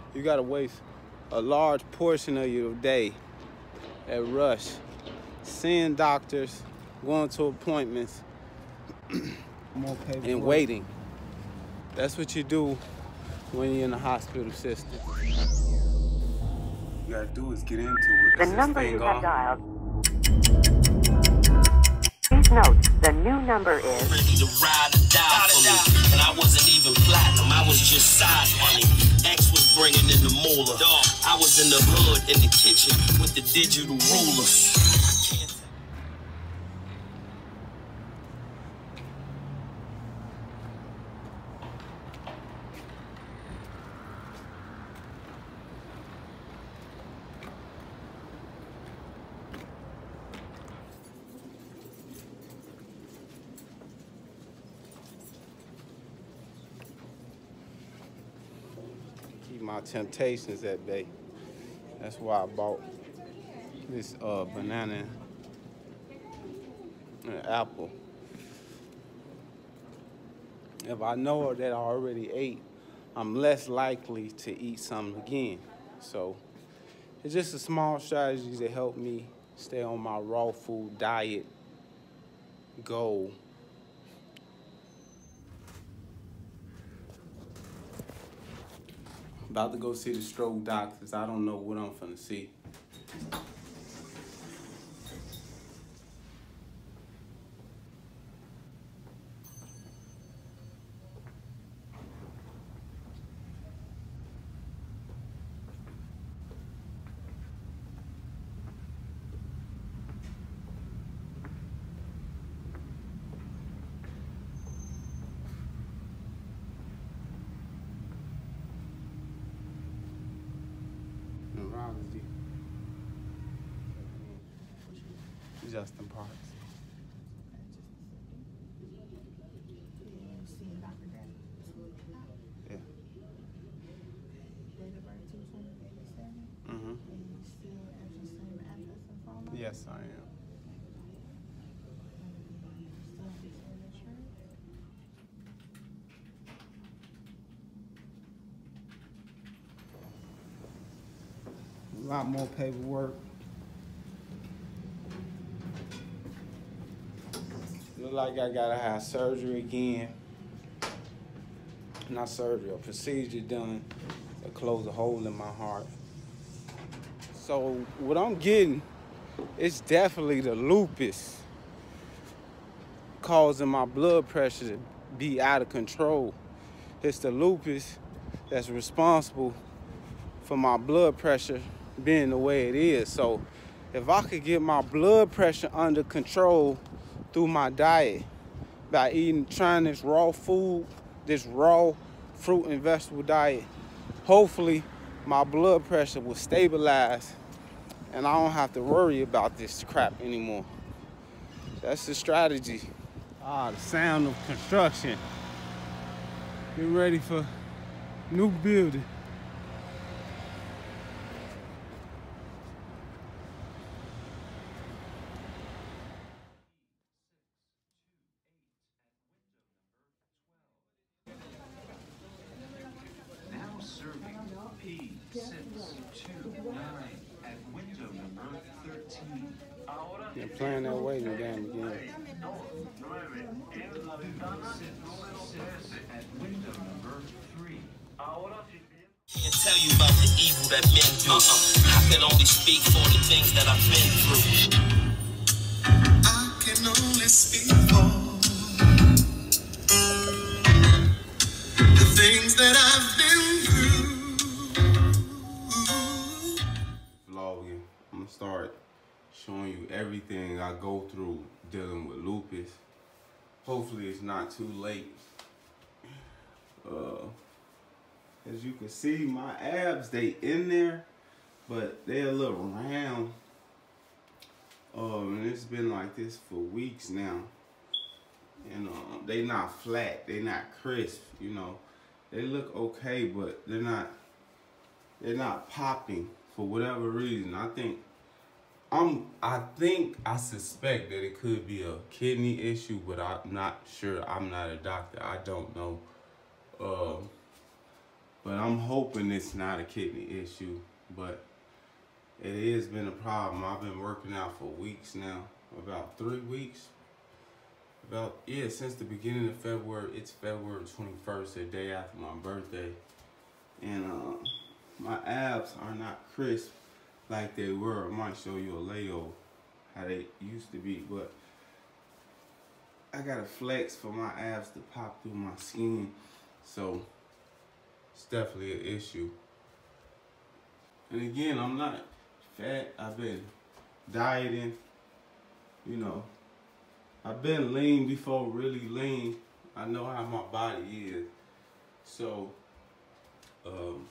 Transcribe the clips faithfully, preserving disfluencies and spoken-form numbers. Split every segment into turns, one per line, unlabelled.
You gotta waste a large portion of your day at rush, seeing doctors, going to appointments, and waiting. That's what you do when you're in the hospital system. You gotta do is get into it.
The number you have dialed. Please note, the new number is
ready to ride or die for me. And I wasn't even platinum, I was just side money. X was bringing in the moolah. I was in the hood, in the kitchen, with the digital ruler.
Keep my temptations at bay. That's why I bought this uh, banana and apple. If I know that I already ate, I'm less likely to eat something again. So it's just a small strategy to help me stay on my raw food diet goal. About to go see the stroke doctors. I don't know what I'm finna see. Neurology. Adjusting parts. Yeah. Mm-hmm. Yes, I am. A lot more paperwork. Look like I gotta have surgery again. Not surgery, a procedure done to close a hole in my heart. So what I'm getting is definitely the lupus causing my blood pressure to be out of control. It's the lupus that's responsible for my blood pressure being the way it is. So if I could get my blood pressure under control through my diet by eating, trying this raw food, this raw fruit and vegetable diet, hopefully my blood pressure will stabilize and I don't have to worry about this crap anymore. That's the strategy. Ah, the sound of construction. Get ready for new building.
P six two nine at window number thirteen.
They're playing that waiting game again.
At window number three.
Can't tell you about the evil that men do. Uh-uh. I can only speak for the things that I've been through.
I can only speak for the things that I've been through.
Vlogging. I'm gonna start showing you everything I go through dealing with lupus. Hopefully it's not too late. Uh, as you can see, my abs, they in there, but they're a little round. Um, and it's been like this for weeks now. And um, they not flat, they not crisp, you know. They look okay, but they're not, they're not popping for whatever reason. I think, I'm, I think, I suspect that it could be a kidney issue, but I'm not sure. I'm not a doctor, I don't know. Uh, but I'm hoping it's not a kidney issue, but it has been a problem. I've been working out for weeks now, about three weeks. About, yeah, since the beginning of February. It's February twenty-first, the day after my birthday. And uh, my abs are not crisp like they were. I might show you a layover, how they used to be, but I gotta flex for my abs to pop through my skin. So it's definitely an issue. And again, I'm not fat. I've been dieting, you know. I've been lean before really lean. I know how my body is. So, um,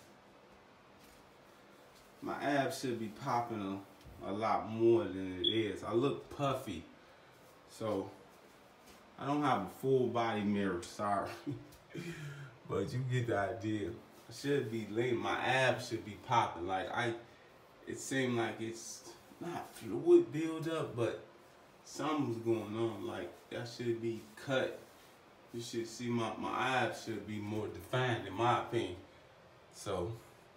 my abs should be popping a, a lot more than it is. I look puffy. So, I don't have a full body mirror, sorry. But you get the idea. I should be lean. My abs should be popping. Like, I, it seemed like it's not fluid buildup, but something's going on. Like, that should be cut. You should see my, my abs should be more defined, in my opinion. So,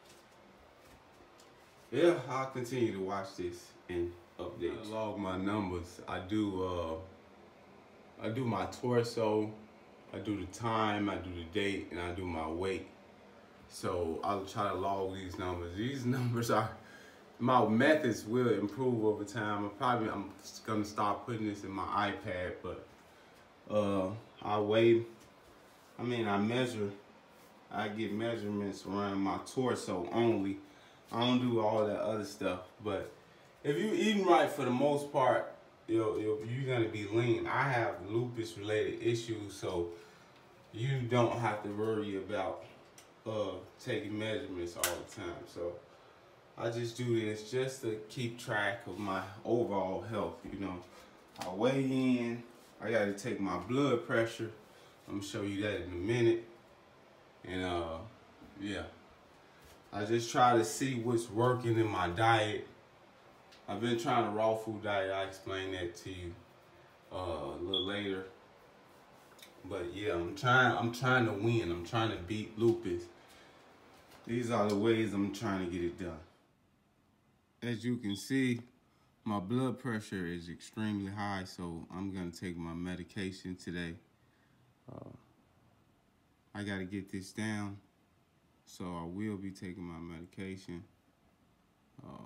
yeah, I'll continue to watch this and update. I log my numbers. I do, uh, I do my torso, I do the time, I do the date, and I do my weight. So I'll try to log these numbers. These numbers are, my methods will improve over time. I probably, I'm just gonna start putting this in my iPad, but uh, I weigh, I mean, I measure, I get measurements around my torso only. I don't do all that other stuff, but if you eating right for the most part, you're, you're, you're gonna be lean. I have lupus related issues, so you don't have to worry about uh, taking measurements all the time. So I just do this just to keep track of my overall health, you know. I weigh in, I gotta take my blood pressure. I'm gonna show you that in a minute. And uh, yeah. I just try to see what's working in my diet. I've been trying a raw food diet. I'll explain that to you uh, a little later. But yeah, I'm trying. I'm trying to win. I'm trying to beat lupus. These are the ways I'm trying to get it done. As you can see, my blood pressure is extremely high, so I'm gonna take my medication today. Uh, I gotta get this down. So I will be taking my medication. Uh,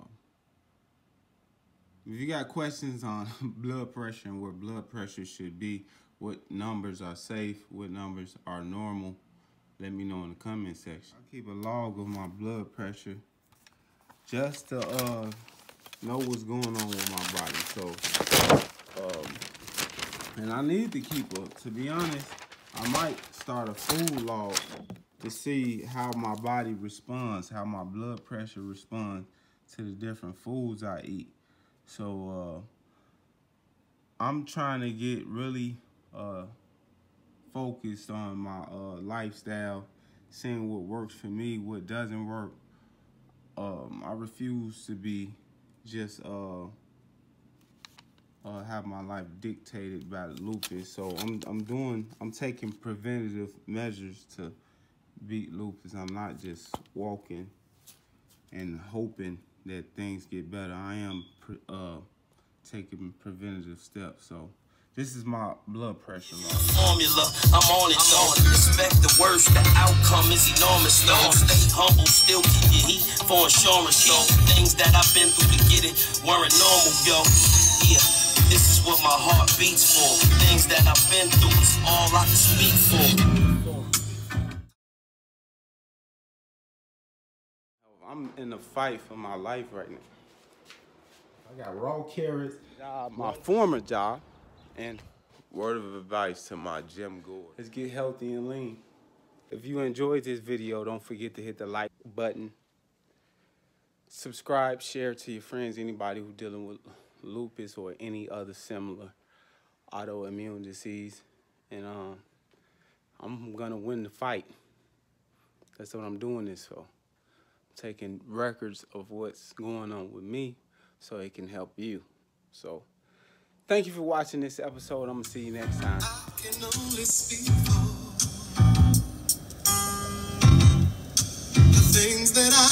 if you got questions on blood pressure and where blood pressure should be, what numbers are safe, what numbers are normal, let me know in the comment section. I keep a log of my blood pressure just to uh, know what's going on with my body. So, um, and I need to keep a, to be honest, I might start a food log to see how my body responds, how my blood pressure responds to the different foods I eat. So uh, I'm trying to get really uh, focused on my uh, lifestyle, seeing what works for me, what doesn't work. Um, I refuse to be just uh, uh, have my life dictated by lupus. So I'm I'm doing I'm taking preventative measures to beat lupus. I'm not just walking and hoping that things get better. I am uh, taking preventative steps. So this is my blood pressure log.
Formula, I'm on it, though. Expect the worst, the outcome is enormous, though. Stay humble, still keep your heat for insurance, though. Things that I've been through to get it weren't normal, yo. Yeah, this is what my heart beats for. Things that I've been through is all I can speak for.
I'm in a fight for my life right now. I got raw carrots, job, my former job, and word of advice to my gym goers. Let's get healthy and lean. If you enjoyed this video, don't forget to hit the like button. Subscribe, share to your friends, anybody who's dealing with lupus or any other similar autoimmune disease. And um, I'm gonna win the fight. That's what I'm doing this for. Taking records of what's going on with me so it can help you. So thank you for watching this episode. I'm gonna see you next time.
I can only speak for things that I